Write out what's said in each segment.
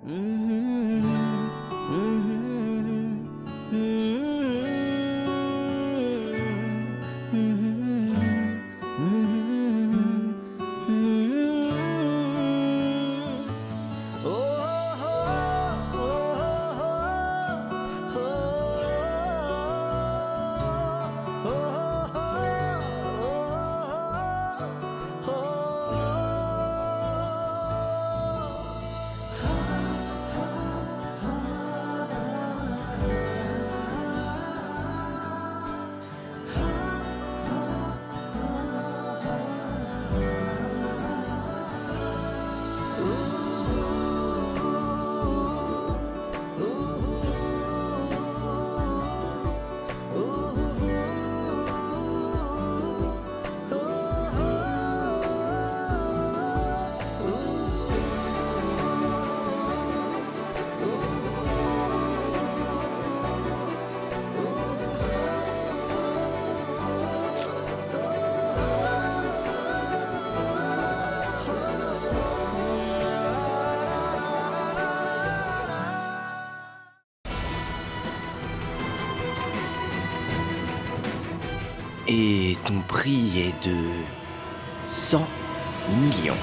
Et ton prix est de 100 millions.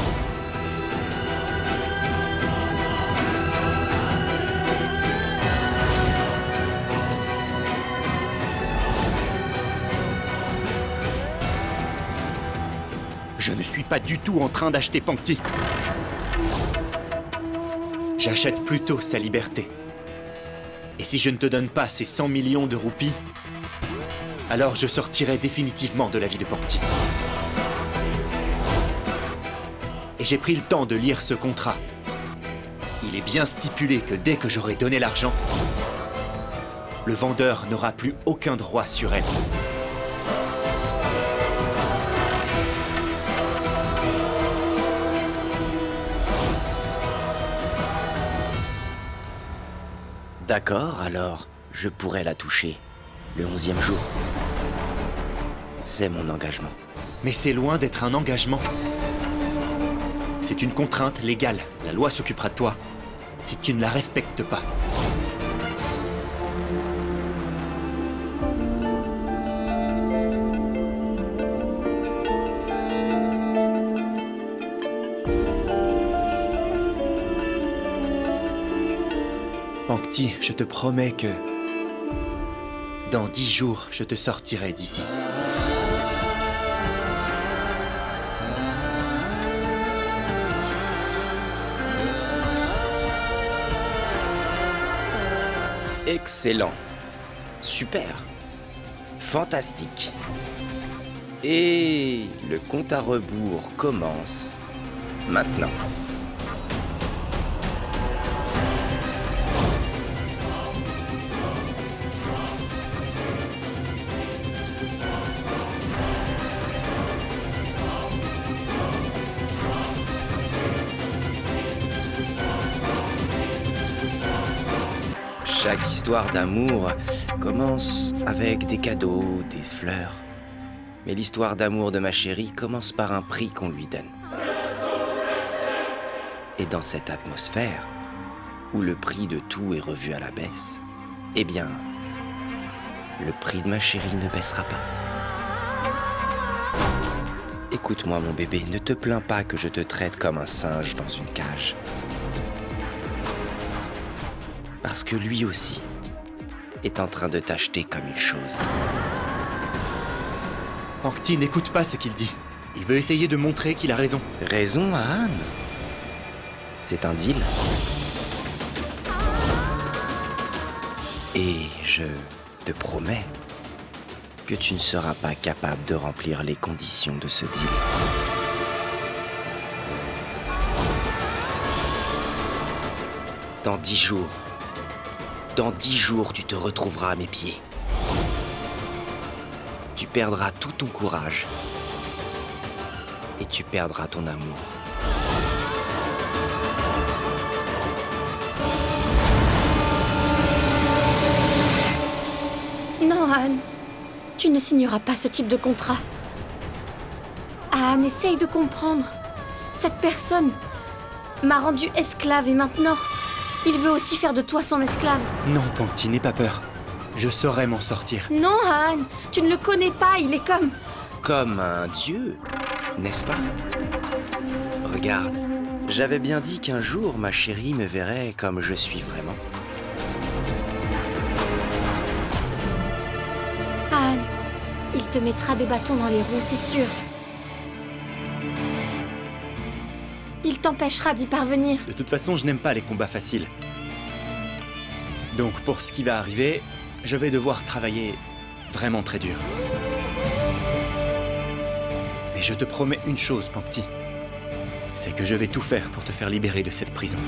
Je ne suis pas du tout en train d'acheter Pankti. J'achète plutôt sa liberté. Et si je ne te donne pas ces 100 millions de roupies, alors je sortirai définitivement de la vie de Pankti. Et j'ai pris le temps de lire ce contrat. Il est bien stipulé que dès que j'aurai donné l'argent, le vendeur n'aura plus aucun droit sur elle. D'accord, alors je pourrais la toucher le 11e jour. C'est mon engagement. Mais c'est loin d'être un engagement. C'est une contrainte légale. La loi s'occupera de toi si tu ne la respectes pas. Pankti, je te promets que dans 10 jours, je te sortirai d'ici. Excellent. Super. Fantastique. Et le compte à rebours commence maintenant. Chaque histoire d'amour commence avec des cadeaux, des fleurs. Mais l'histoire d'amour de ma chérie commence par un prix qu'on lui donne. Et dans cette atmosphère, où le prix de tout est revu à la baisse, eh bien, le prix de ma chérie ne baissera pas. Écoute-moi mon bébé, ne te plains pas que je te traite comme un singe dans une cage. Parce que lui aussi est en train de t'acheter comme une chose. Pankti n'écoute pas ce qu'il dit. Il veut essayer de montrer qu'il a raison. Raison à Anne. C'est un deal. Et je te promets que tu ne seras pas capable de remplir les conditions de ce deal. Dans 10 jours, tu te retrouveras à mes pieds. Tu perdras tout ton courage. Et tu perdras ton amour. Non, Anne. Tu ne signeras pas ce type de contrat. Anne, essaye de comprendre. Cette personne, m'a rendu esclave et maintenant, il veut aussi faire de toi son esclave. Non, Pankti, n'aie pas peur. Je saurai m'en sortir. Non, Han, tu ne le connais pas, il est comme... Comme un dieu, n'est-ce pas? Regarde, j'avais bien dit qu'un jour ma chérie me verrait comme je suis vraiment. Han, il te mettra des bâtons dans les roues, c'est sûr. Il t'empêchera d'y parvenir. De toute façon, je n'aime pas les combats faciles. Donc, pour ce qui va arriver, je vais devoir travailler vraiment très dur. Mais je te promets une chose, Pankti. C'est que je vais tout faire pour te faire libérer de cette prison.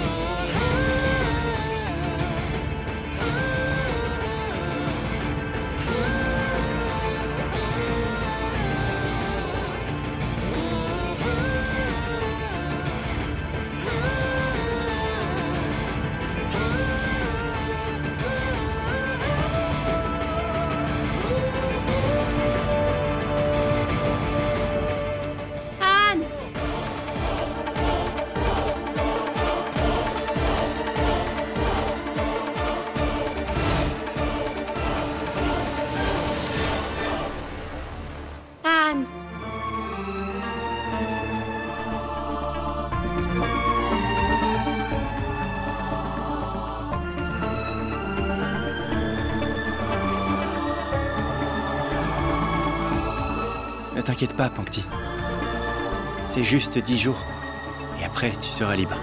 Ne t'inquiète pas, Pankti. C'est juste 10 jours. Et après, tu seras libre.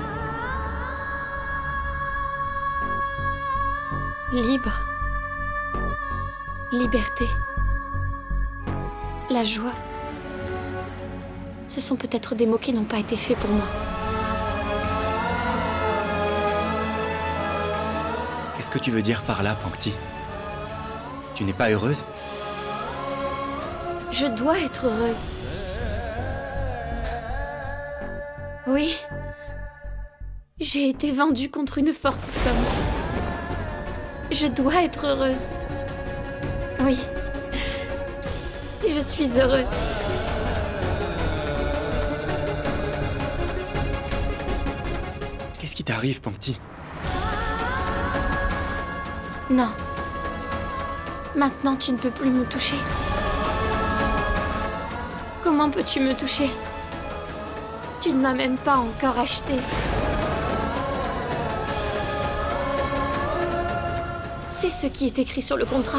Libre. Liberté. La joie. Ce sont peut-être des mots qui n'ont pas été faits pour moi. Qu'est-ce que tu veux dire par là, Pankti? Tu n'es pas heureuse? Je dois être heureuse. Oui. J'ai été vendue contre une forte somme. Je dois être heureuse. Oui. Je suis heureuse. Qu'est-ce qui t'arrive, Pankti? Non. Maintenant, tu ne peux plus me toucher. Comment peux-tu me toucher? Tu ne m'as même pas encore acheté. C'est ce qui est écrit sur le contrat.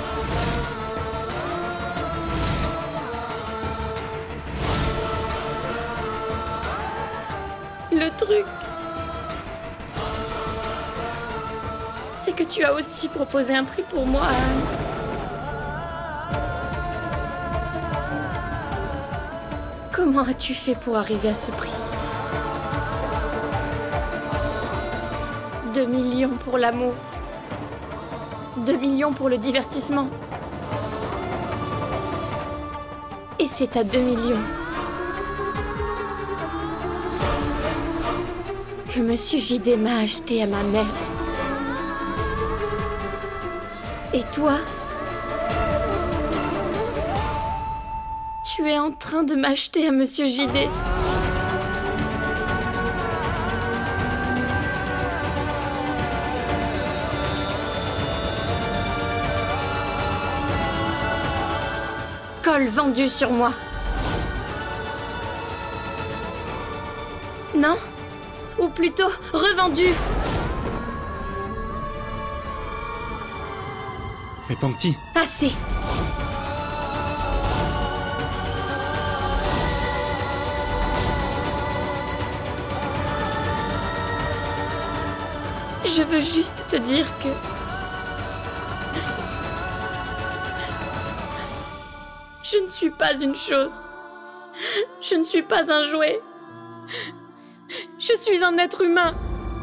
Le truc, c'est que tu as aussi proposé un prix pour moi, Anne. Comment as-tu fait pour arriver à ce prix? 2 millions pour l'amour. 2 millions pour le divertissement. Et c'est à 2 millions que Monsieur JD m'a acheté à ma mère. Et toi? Tu es en train de m'acheter à Monsieur JD. Col vendu sur moi. Non? Ou plutôt revendu. Mais Pankti... Assez. Je veux juste te dire que... je ne suis pas une chose. Je ne suis pas un jouet. Je suis un être humain.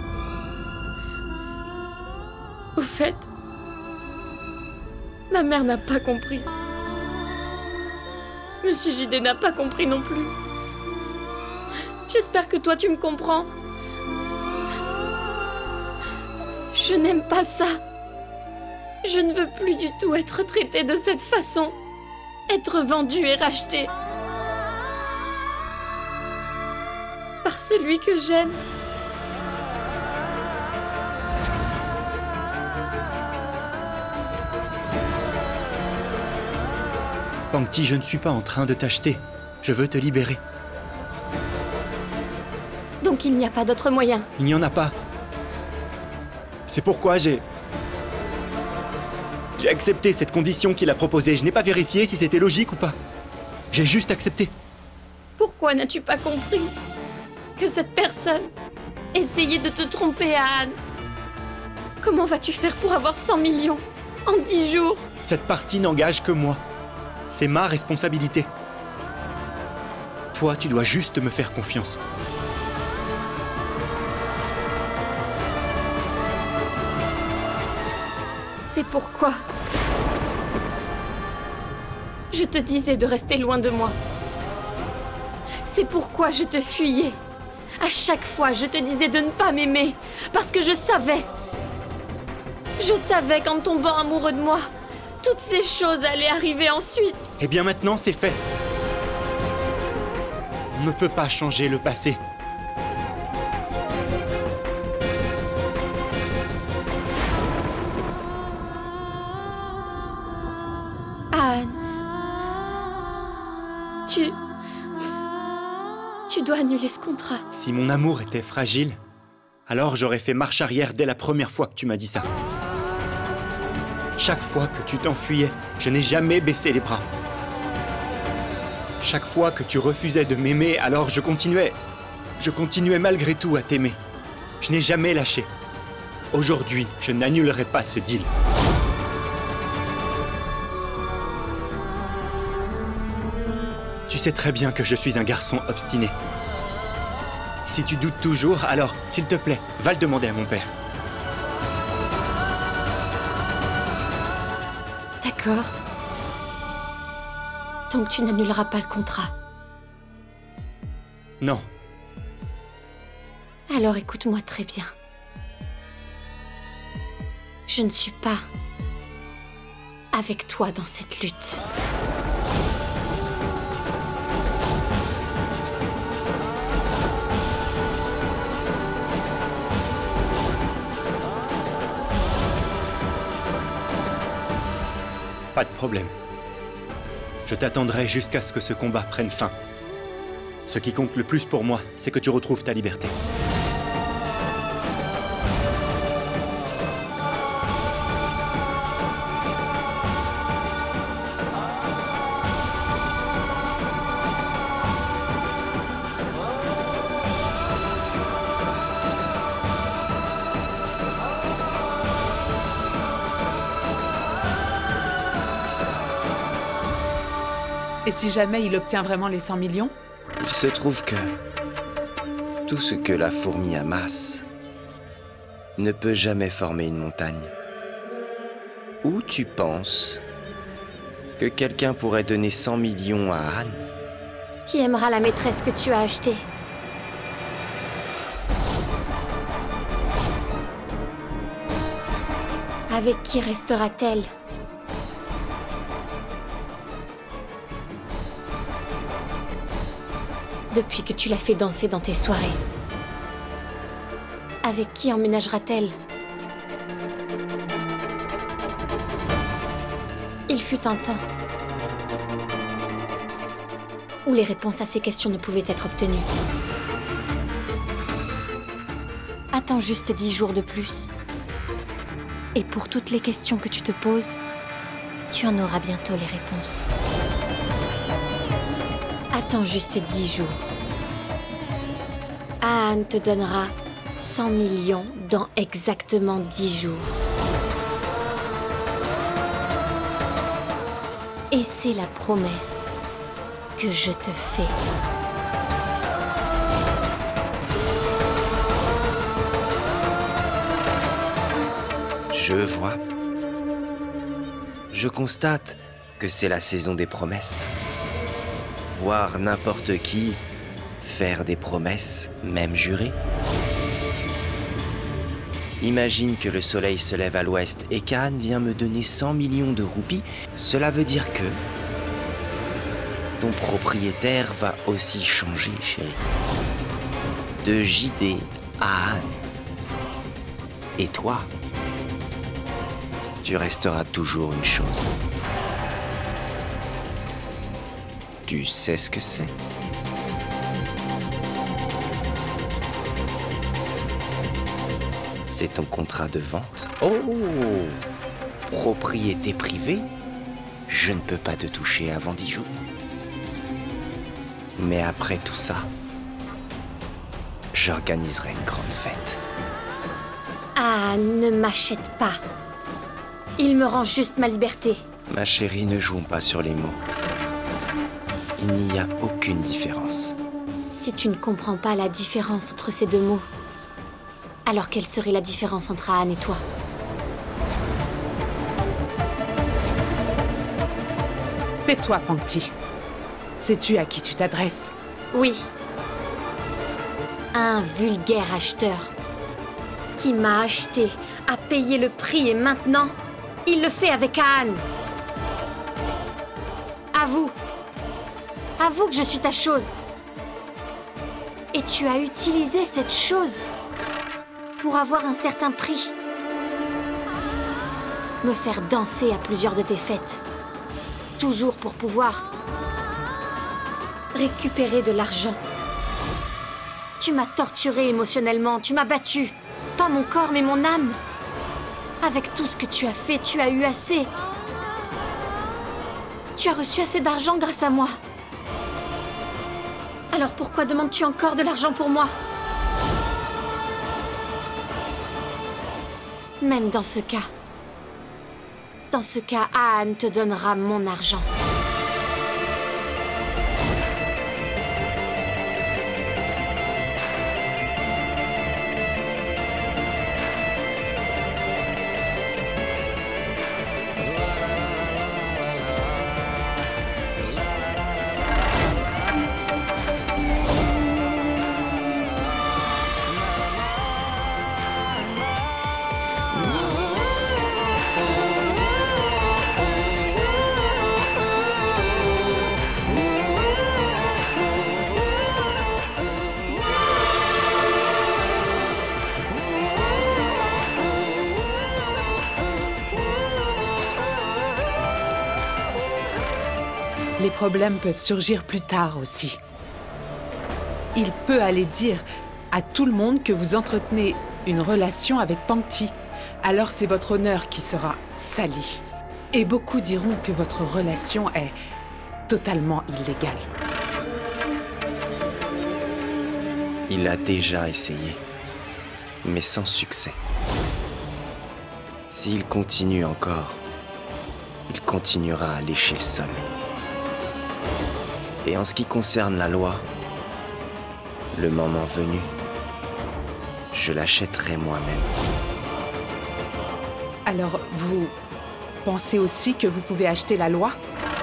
Au fait, ma mère n'a pas compris. Monsieur JD n'a pas compris non plus. J'espère que toi tu me comprends. Je n'aime pas ça. Je ne veux plus du tout être traitée de cette façon. Être vendue et rachetée. Parce celui que j'aime. Pangti, je ne suis pas en train de t'acheter. Je veux te libérer. Donc il n'y a pas d'autre moyen. Il n'y en a pas. C'est pourquoi j'ai accepté cette condition qu'il a proposée. Je n'ai pas vérifié si c'était logique ou pas. J'ai juste accepté. Pourquoi n'as-tu pas compris que cette personne essayait de te tromper à Anne? Comment vas-tu faire pour avoir 100 millions en 10 jours? Cette partie n'engage que moi. C'est ma responsabilité. Toi, tu dois juste me faire confiance. C'est pourquoi je te disais de rester loin de moi. C'est pourquoi je te fuyais. À chaque fois, je te disais de ne pas m'aimer, parce que je savais. Je savais qu'en tombant amoureux de moi, toutes ces choses allaient arriver ensuite. Eh bien maintenant, c'est fait. On ne peut pas changer le passé. Anne, tu dois annuler ce contrat. Si mon amour était fragile, alors j'aurais fait marche arrière dès la première fois que tu m'as dit ça. Chaque fois que tu t'enfuyais, je n'ai jamais baissé les bras. Chaque fois que tu refusais de m'aimer, alors je continuais. Je continuais malgré tout à t'aimer. Je n'ai jamais lâché. Aujourd'hui, je n'annulerai pas ce deal. Tu sais très bien que je suis un garçon obstiné. Si tu doutes toujours, alors, s'il te plaît, va le demander à mon père. D'accord. Donc tu n'annuleras pas le contrat. Non. Alors écoute-moi très bien. Je ne suis pas avec toi dans cette lutte. Pas de problème. Je t'attendrai jusqu'à ce que ce combat prenne fin. Ce qui compte le plus pour moi, c'est que tu retrouves ta liberté. Et si jamais il obtient vraiment les 100 millions? Il se trouve que tout ce que la fourmi amasse ne peut jamais former une montagne. Ou tu penses que quelqu'un pourrait donner 100 millions à Anne? Qui aimera la maîtresse que tu as achetée? Avec qui restera-t-elle? Depuis que tu l'as fait danser dans tes soirées. Avec qui emménagera-t-elle? Il fut un temps où les réponses à ces questions ne pouvaient être obtenues. Attends juste 10 jours de plus. Et pour toutes les questions que tu te poses, tu en auras bientôt les réponses. Attends juste 10 jours. Anne te donnera 100 millions dans exactement 10 jours. Et c'est la promesse que je te fais. Je vois. Je constate que c'est la saison des promesses. Voir n'importe qui faire des promesses, même jurées. Imagine que le soleil se lève à l'ouest et qu'Anne vient me donner 100 millions de roupies. Cela veut dire que ton propriétaire va aussi changer, chérie. de JD à Anne. Et toi, tu resteras toujours une chose. Tu sais ce que c'est? C'est ton contrat de vente. Oh! Propriété privée? Je ne peux pas te toucher avant 10 jours. Mais après tout ça, j'organiserai une grande fête. Ah, ne m'achète pas. Il me rend juste ma liberté. Ma chérie, ne jouons pas sur les mots. Il n'y a aucune différence. Si tu ne comprends pas la différence entre ces deux mots, alors quelle serait la différence entre Anne et toi? Tais-toi, Pangti. Sais-tu à qui tu t'adresses? Oui. Un vulgaire acheteur qui m'a acheté, a payé le prix et maintenant, il le fait avec Anne. Avoue. Avoue que je suis ta chose. Et tu as utilisé cette chose pour avoir un certain prix. Me faire danser à plusieurs de tes fêtes. Toujours pour pouvoir récupérer de l'argent. Tu m'as torturée émotionnellement, tu m'as battue. Pas mon corps, mais mon âme. Avec tout ce que tu as fait, tu as eu assez. Tu as reçu assez d'argent grâce à moi. Alors pourquoi demandes-tu encore de l'argent pour moi? Même dans ce cas, Anne te donnera mon argent. Les problèmes peuvent surgir plus tard aussi. Il peut aller dire à tout le monde que vous entretenez une relation avec Pangti. Alors c'est votre honneur qui sera sali. Et beaucoup diront que votre relation est totalement illégale. Il a déjà essayé, mais sans succès. S'il continue encore, il continuera à lécher le sol. Et en ce qui concerne la loi, le moment venu, je l'achèterai moi-même. Alors, vous pensez aussi que vous pouvez acheter la loi?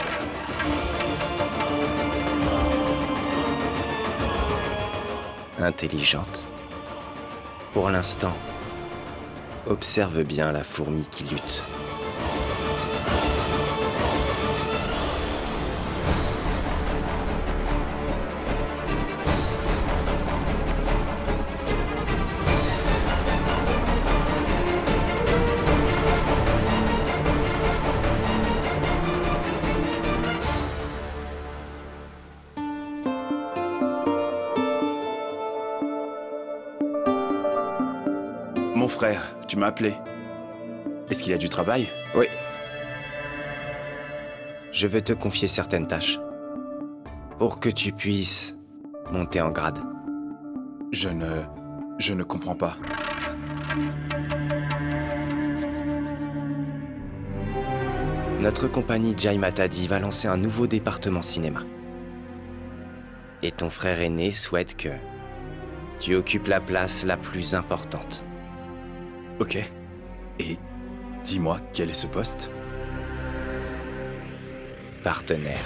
Intelligente. Pour l'instant, observe bien la fourmi qui lutte. Mon frère, tu m'as appelé. Est-ce qu'il y a du travail? Oui. Je veux te confier certaines tâches. Pour que tu puisses monter en grade. Je ne comprends pas. Notre compagnie Jai Matadi va lancer un nouveau département cinéma. Et ton frère aîné souhaite que tu occupes la place la plus importante. Ok. Et dis-moi, quel est ce poste? Partenaire.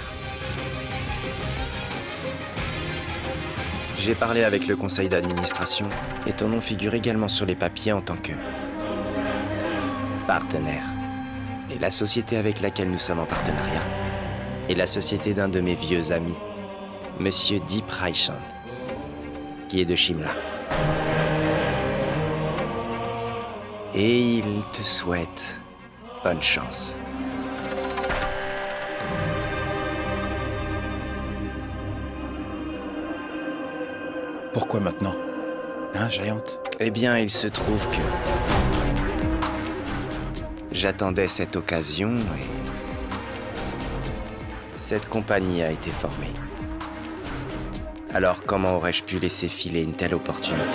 J'ai parlé avec le conseil d'administration et ton nom figure également sur les papiers en tant que partenaire. Et la société avec laquelle nous sommes en partenariat est la société d'un de mes vieux amis, Monsieur Deep Raichan, qui est de Shimla. Et il te souhaite bonne chance. Pourquoi maintenant? Hein, Giant? Eh bien, il se trouve que... j'attendais cette occasion et... cette compagnie a été formée. Alors comment aurais-je pu laisser filer une telle opportunité?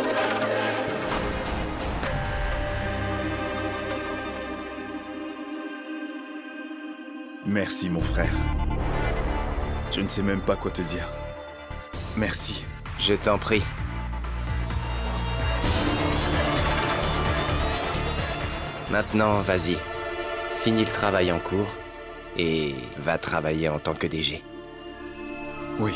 Merci, mon frère. Je ne sais même pas quoi te dire. Merci. Je t'en prie. Maintenant, vas-y. Finis le travail en cours et va travailler en tant que DG. Oui.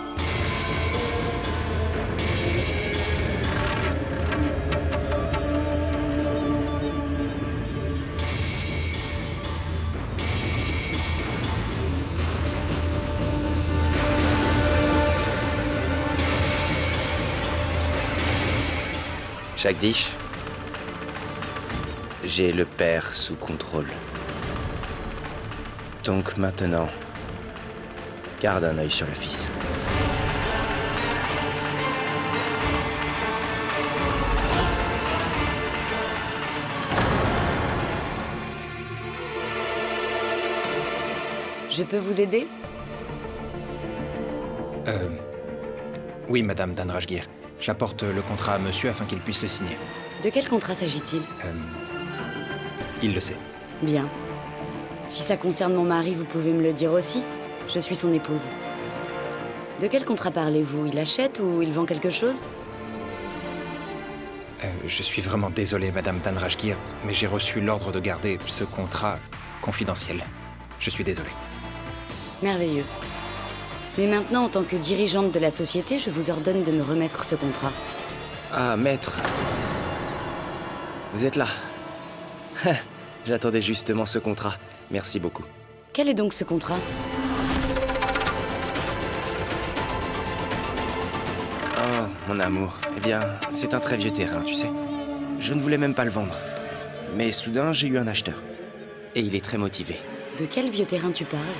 Jagdish, j'ai le père sous contrôle. Donc maintenant, garde un œil sur le fils. Je peux vous aider? Oui, Madame Dhanrajgir. J'apporte le contrat à monsieur afin qu'il puisse le signer. De quel contrat s'agit-il? Il le sait. Bien. Si ça concerne mon mari, vous pouvez me le dire aussi. Je suis son épouse. De quel contrat parlez-vous? Il achète ou il vend quelque chose? Je suis vraiment désolé, Madame Dhanrajgir, mais j'ai reçu l'ordre de garder ce contrat confidentiel. Je suis désolé. Merveilleux. Mais maintenant, en tant que dirigeante de la société, je vous ordonne de me remettre ce contrat. Ah, maître. Vous êtes là. J'attendais justement ce contrat. Merci beaucoup. Quel est donc ce contrat? Oh, mon amour. Eh bien, c'est un très vieux terrain, tu sais. Je ne voulais même pas le vendre. Mais soudain, j'ai eu un acheteur. Et il est très motivé. De quel vieux terrain tu parles?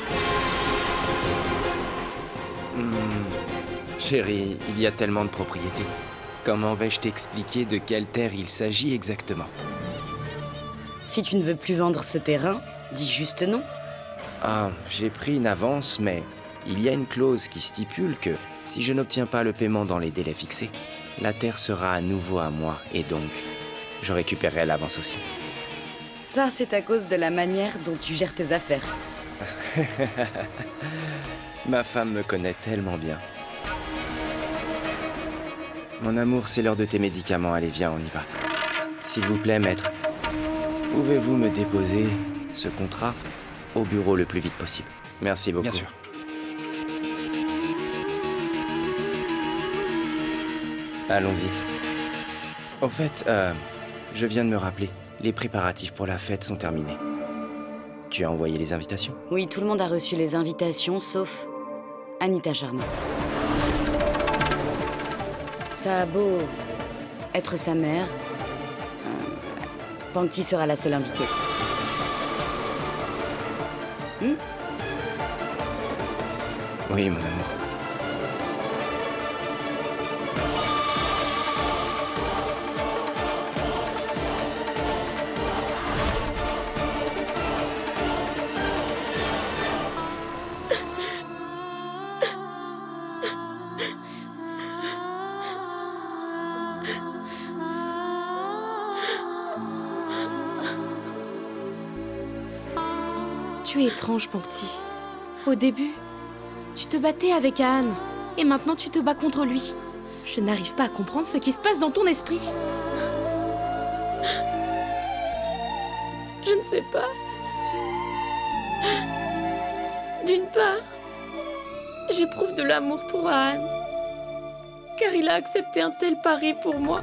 Chérie, il y a tellement de propriétés. Comment vais-je t'expliquer de quelle terre il s'agit exactement? Si tu ne veux plus vendre ce terrain, dis juste non. Ah, j'ai pris une avance, mais il y a une clause qui stipule que si je n'obtiens pas le paiement dans les délais fixés, la terre sera à nouveau à moi et donc je récupérerai l'avance aussi. Ça, c'est à cause de la manière dont tu gères tes affaires. Ma femme me connaît tellement bien. Mon amour, c'est l'heure de tes médicaments. Allez, viens, on y va. S'il vous plaît, maître, pouvez-vous me déposer ce contrat au bureau le plus vite possible? Merci beaucoup. Bien sûr. Allons-y. Au fait, je viens de me rappeler, les préparatifs pour la fête sont terminés. Tu as envoyé les invitations? Oui, tout le monde a reçu les invitations, sauf Anita Sharma. Ça a beau être sa mère, Pankti sera la seule invitée. Oui, mon amour. Tu es étrange, Pankti. Au début, tu te battais avec Ahan, et maintenant tu te bats contre lui. Je n'arrive pas à comprendre ce qui se passe dans ton esprit. Je ne sais pas. D'une part, j'éprouve de l'amour pour Ahan, car il a accepté un tel pari pour moi.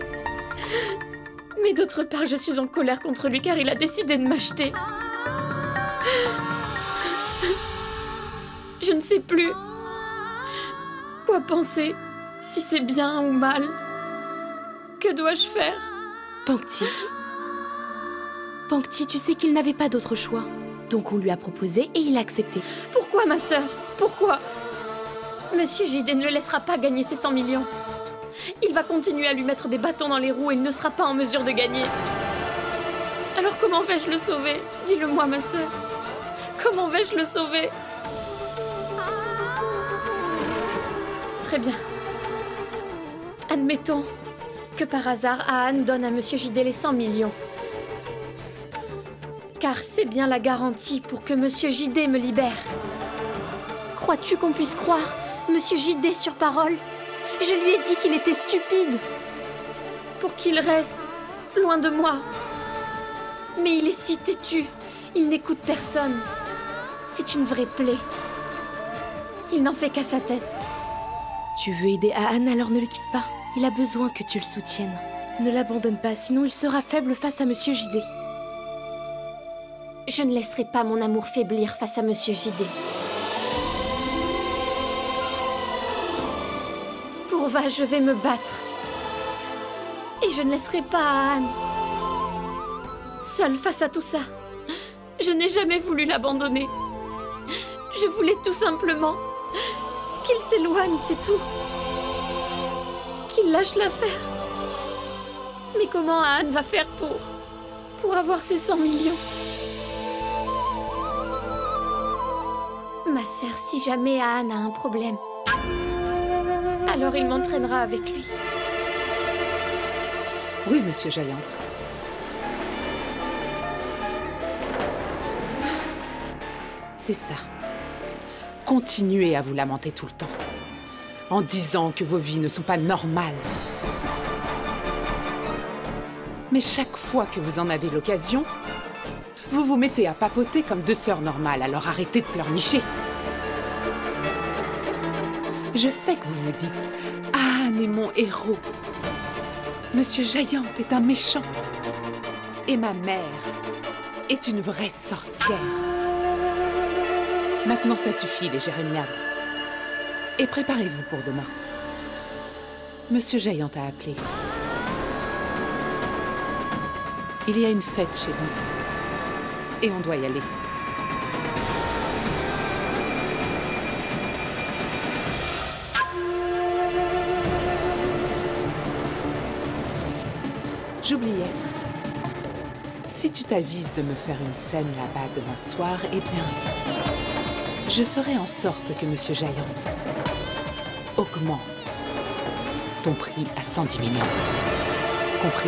Mais d'autre part, je suis en colère contre lui, car il a décidé de m'acheter. Je ne sais plus quoi penser Si c'est bien ou mal, que dois-je faire? Pangti. Pangti, tu sais qu'il n'avait pas d'autre choix. Donc on lui a proposé et il a accepté. Pourquoi, ma sœur? Pourquoi? Monsieur Jidé ne le laissera pas gagner ses 100 millions. Il va continuer à lui mettre des bâtons dans les roues et il ne sera pas en mesure de gagner. Alors comment vais-je le sauver? Dis-le-moi, ma sœur. Comment vais-je le sauver? Très bien. Admettons que par hasard, Ahan donne à Monsieur Jidé les 100 millions. Car c'est bien la garantie pour que Monsieur Jidé me libère. Crois-tu qu'on puisse croire Monsieur Jidé sur parole? Je lui ai dit qu'il était stupide. Pour qu'il reste loin de moi. Mais il est si têtu. Il n'écoute personne. C'est une vraie plaie. Il n'en fait qu'à sa tête. Tu veux aider Ahan, alors ne le quitte pas. Il a besoin que tu le soutiennes. Ne l'abandonne pas, sinon il sera faible face à Monsieur Jidé. Je ne laisserai pas mon amour faiblir face à Monsieur Jidé. Pourva, je vais me battre. Et je ne laisserai pas Ahan seule face à tout ça. Je n'ai jamais voulu l'abandonner. Je voulais tout simplement qu'il s'éloigne, c'est tout. Qu'il lâche l'affaire. Mais comment Ahan va faire pour avoir ses 100 millions? Ma sœur, si jamais Ahan a un problème, alors il m'entraînera avec lui. Oui, Monsieur Giant. C'est ça. Continuez à vous lamenter tout le temps, en disant que vos vies ne sont pas normales. Mais chaque fois que vous en avez l'occasion, vous vous mettez à papoter comme deux sœurs normales, alors arrêtez de pleurnicher. Je sais que vous vous dites « Ahan est mon héros. Monsieur Giant est un méchant. Et ma mère est une vraie sorcière. » Maintenant, ça suffit, les jérémiades. Et préparez-vous pour demain. Monsieur Giant a appelé. Il y a une fête chez nous. Et on doit y aller. J'oubliais. Si tu t'avises de me faire une scène là-bas demain soir, eh bien, je ferai en sorte que Monsieur Giant augmente ton prix à 110 millions. Compris?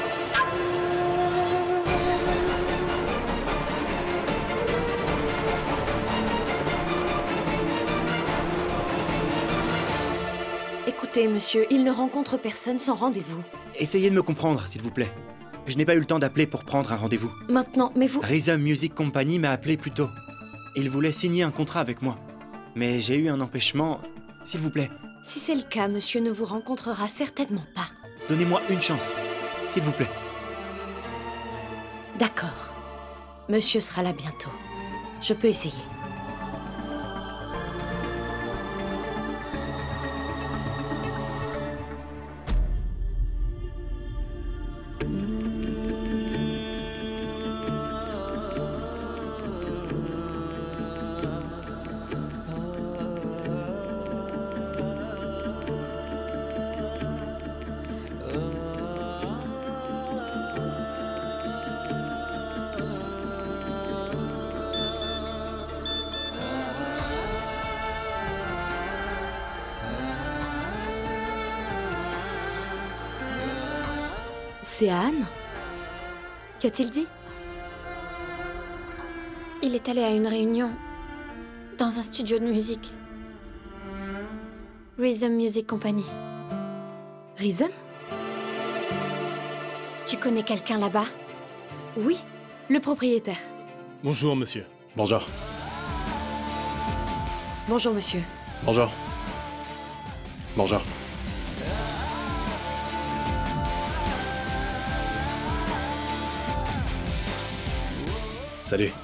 Écoutez, monsieur, il ne rencontre personne sans rendez-vous. Essayez de me comprendre, s'il vous plaît. Je n'ai pas eu le temps d'appeler pour prendre un rendez-vous. Maintenant, mais vous... Rhythm Music Company m'a appelé plus tôt. Il voulait signer un contrat avec moi. Mais j'ai eu un empêchement. S'il vous plaît. Si c'est le cas, monsieur ne vous rencontrera certainement pas. Donnez-moi une chance. S'il vous plaît. D'accord. Monsieur sera là bientôt. Je peux essayer. C'est Ahan? Qu'a-t-il dit? Il est allé à une réunion dans un studio de musique. Rhythm Music Company. Rhythm? Tu connais quelqu'un là-bas? Oui, le propriétaire. Bonjour, monsieur. Bonjour. Bonjour, monsieur. Bonjour. Bonjour. Salut.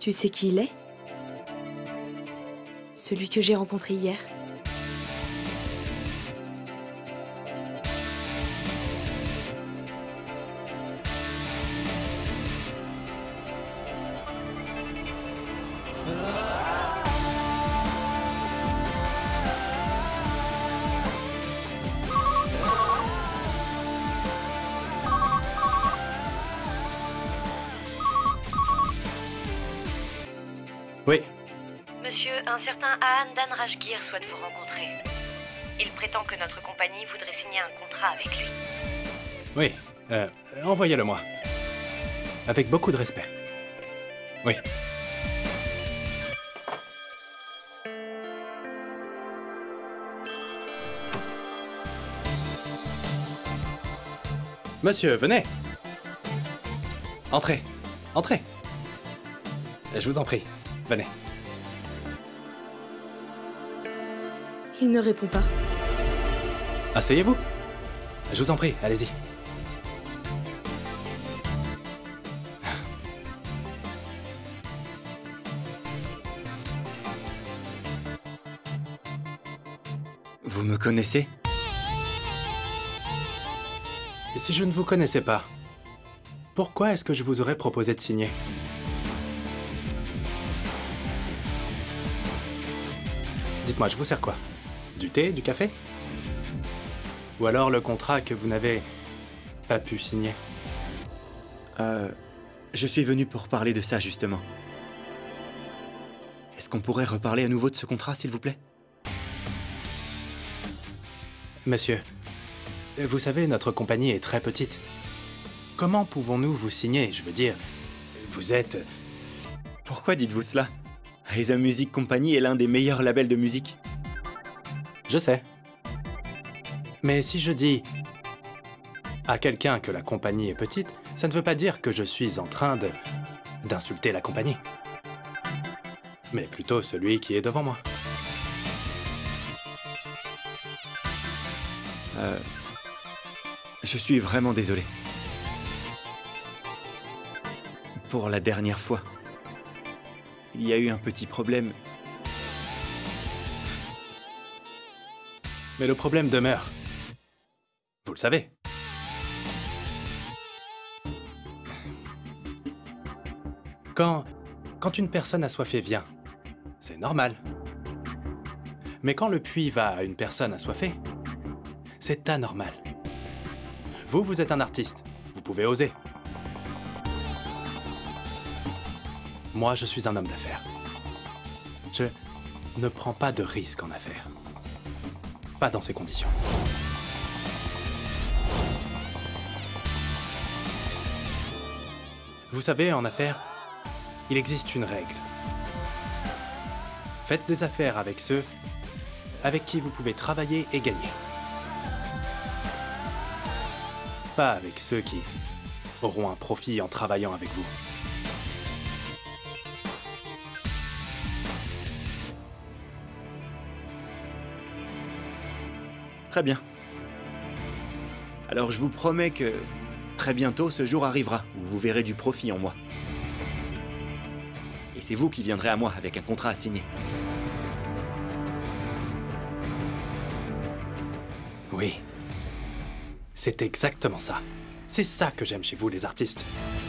Tu sais qui il est? Celui que j'ai rencontré hier. Oui, Monsieur, un certain Ahan Danrashgir souhaite vous rencontrer. Il prétend que notre compagnie voudrait signer un contrat avec lui. oui, envoyez-le moi. Avec beaucoup de respect. Oui. Monsieur, venez. Entrez, entrez. Je vous en prie, venez. Il ne répond pas. Asseyez-vous. Je vous en prie, allez-y. Vous me connaissez? Et si je ne vous connaissais pas, pourquoi est-ce que je vous aurais proposé de signer? Dites-moi, je vous sers quoi? Du thé, du café? Ou alors le contrat que vous n'avez pas pu signer? Je suis venu pour parler de ça, justement. Est-ce qu'on pourrait reparler à nouveau de ce contrat, s'il vous plaît? Monsieur, vous savez, notre compagnie est très petite. Comment pouvons-nous vous signer? Je veux dire, vous êtes... Pourquoi dites-vous cela? Rhythm Music Company est l'un des meilleurs labels de musique. Je sais. Mais si je dis à quelqu'un que la compagnie est petite, ça ne veut pas dire que je suis en train d'insulter la compagnie. Mais plutôt celui qui est devant moi. Je suis vraiment désolé. Pour la dernière fois, il y a eu un petit problème. Mais le problème demeure. Vous le savez. Quand une personne assoiffée vient, c'est normal. Mais quand le puits va à une personne assoiffée, c'est anormal. Vous êtes un artiste. Vous pouvez oser. Moi, je suis un homme d'affaires. Je ne prends pas de risques en affaires. Pas dans ces conditions. Vous savez, en affaires, il existe une règle. Faites des affaires avec ceux avec qui vous pouvez travailler et gagner. Pas avec ceux qui auront un profit en travaillant avec vous. Très bien. Alors je vous promets que très bientôt ce jour arrivera où vous verrez du profit en moi. Et c'est vous qui viendrez à moi avec un contrat à signer. Oui. C'est exactement ça. C'est ça que j'aime chez vous, les artistes.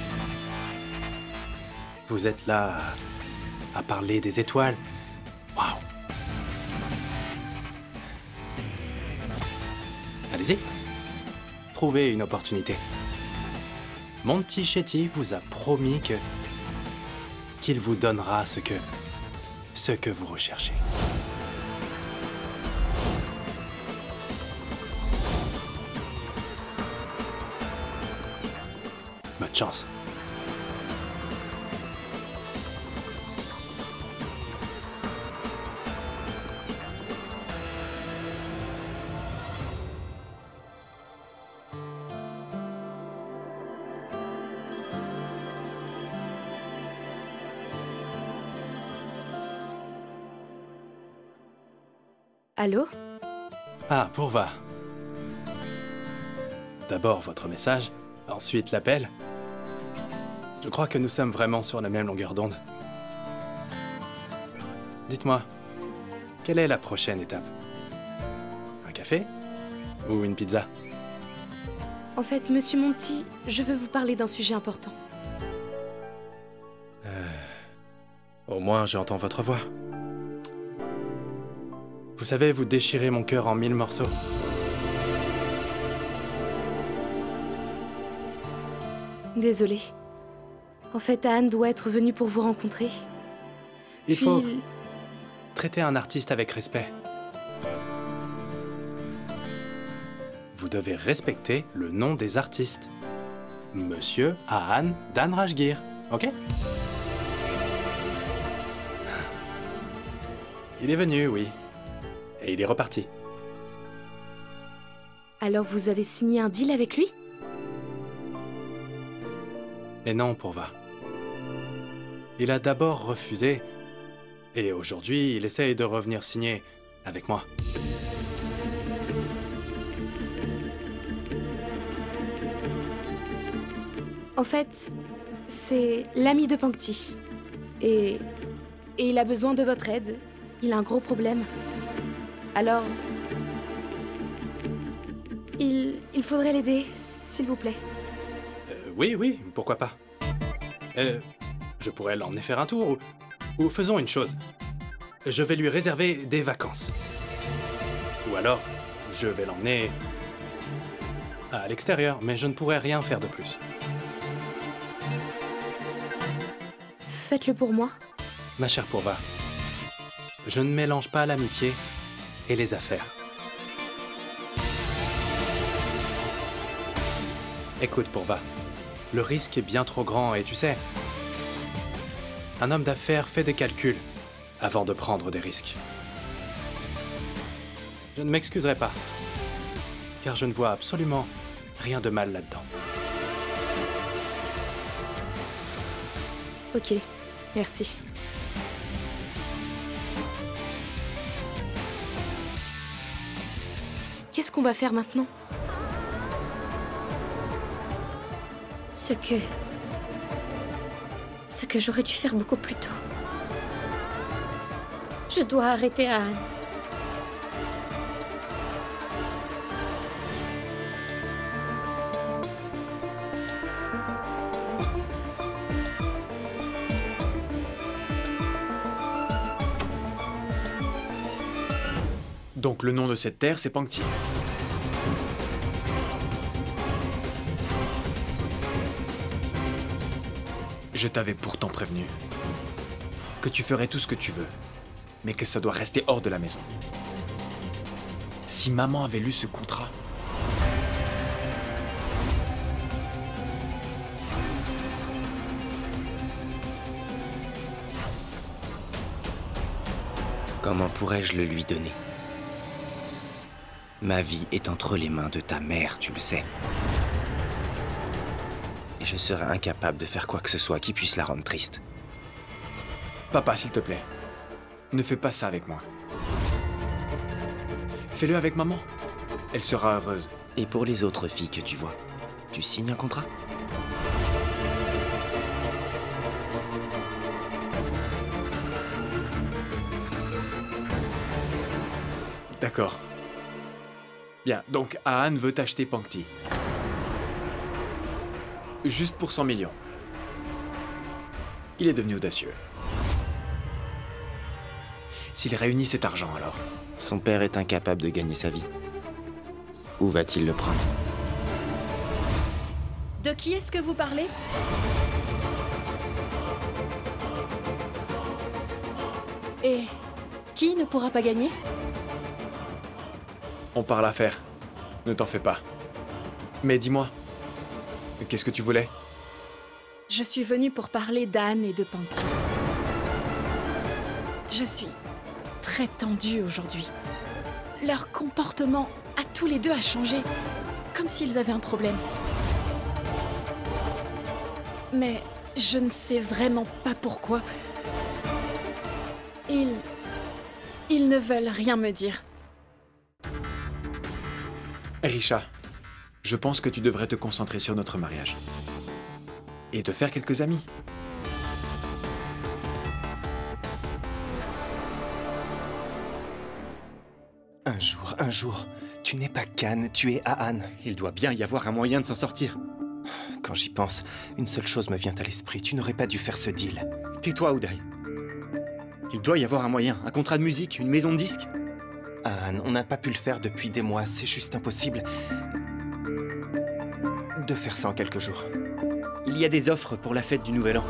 Vous êtes là à parler des étoiles. Waouh. Allez-y. Trouvez une opportunité. Monty Shetty vous a promis qu'il vous donnera ce que vous recherchez. Bonne chance. Allô? Ah, Purva. D'abord votre message, ensuite l'appel. Je crois que nous sommes vraiment sur la même longueur d'onde. dites-moi, quelle est la prochaine étape? Un café? Ou une pizza? En fait, Monsieur Monty, je veux vous parler d'un sujet important. Au moins, j'entends votre voix. Vous savez, vous déchirez mon cœur en 1000 morceaux. Désolée. En fait, Anne doit être venue pour vous rencontrer. Il faut traiter un artiste avec respect. Vous devez respecter le nom des artistes. Monsieur Ahan Danrajgir, ok? Il est venu, oui. Et il est reparti. Alors vous avez signé un deal avec lui? Et non, Purva. Il a d'abord refusé. Et aujourd'hui, il essaye de revenir signer avec moi. En fait, c'est l'ami de Pankti. Et il a besoin de votre aide. Il a un gros problème. Alors... Il faudrait l'aider, s'il vous plaît. Oui, pourquoi pas. Je pourrais l'emmener faire un tour, ou faisons une chose. Je vais lui réserver des vacances. Ou alors, je vais l'emmener à l'extérieur, mais je ne pourrai rien faire de plus. Faites-le pour moi. Ma chère Purva, je ne mélange pas l'amitié et les affaires. Écoute, Purva, le risque est bien trop grand et tu sais, un homme d'affaires fait des calculs avant de prendre des risques. Je ne m'excuserai pas, car je ne vois absolument rien de mal là-dedans. Ok, merci. Qu'est-ce qu'on va faire maintenant? Ce que j'aurais dû faire beaucoup plus tôt. Je dois arrêter Anne. Donc le nom de cette terre, c'est Pankti. Je t'avais pourtant prévenu que tu ferais tout ce que tu veux, mais que ça doit rester hors de la maison. Si maman avait lu ce contrat... Comment pourrais-je le lui donner? Ma vie est entre les mains de ta mère, tu le sais. Et je serais incapable de faire quoi que ce soit qui puisse la rendre triste. Papa, s'il te plaît, ne fais pas ça avec moi. Fais-le avec maman. Elle sera heureuse. Et pour les autres filles que tu vois, tu signes un contrat? D'accord. Bien, donc Ahan veut acheter Pankti. Juste pour 100 millions. Il est devenu audacieux. S'il réunit cet argent, alors... Son père est incapable de gagner sa vie. Où va-t-il le prendre? De qui est-ce que vous parlez? Et qui ne pourra pas gagner? On parle affaires. Ne t'en fais pas. Mais dis-moi, qu'est-ce que tu voulais? Je suis venue pour parler d'Anne et de Pankti. Je suis très tendue aujourd'hui. Leur comportement à tous les deux a changé, comme s'ils avaient un problème. Mais je ne sais vraiment pas pourquoi. Ils ne veulent rien me dire. Risha, je pense que tu devrais te concentrer sur notre mariage. Et te faire quelques amis. un jour, tu n'es pas Khan, tu es Ahan. Il doit bien y avoir un moyen de s'en sortir. Quand j'y pense, une seule chose me vient à l'esprit. Tu n'aurais pas dû faire ce deal. Tais-toi, Uday. Il doit y avoir un moyen. Un contrat de musique, une maison de disques. Ahan, on n'a pas pu le faire depuis des mois. C'est juste impossible de faire ça en quelques jours. Il y a des offres pour la fête du Nouvel An.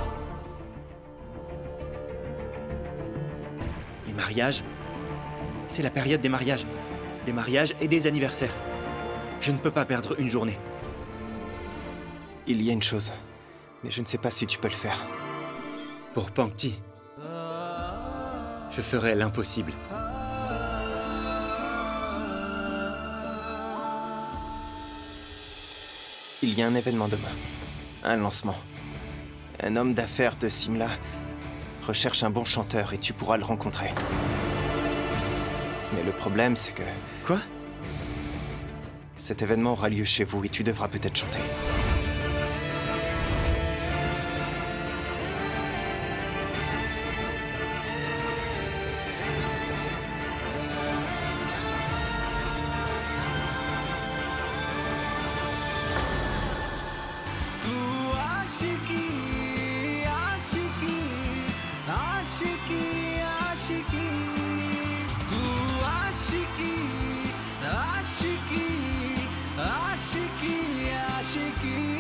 Les mariages, c'est la période des mariages. Des mariages et des anniversaires. Je ne peux pas perdre une journée. Il y a une chose, mais je ne sais pas si tu peux le faire. Pour Pangti, je ferai l'impossible. Il y a un événement demain. Un lancement. Un homme d'affaires de Simla recherche un bon chanteur et tu pourras le rencontrer. Mais le problème, c'est que... Quoi? Cet événement aura lieu chez vous et tu devras peut-être chanter. Ashiki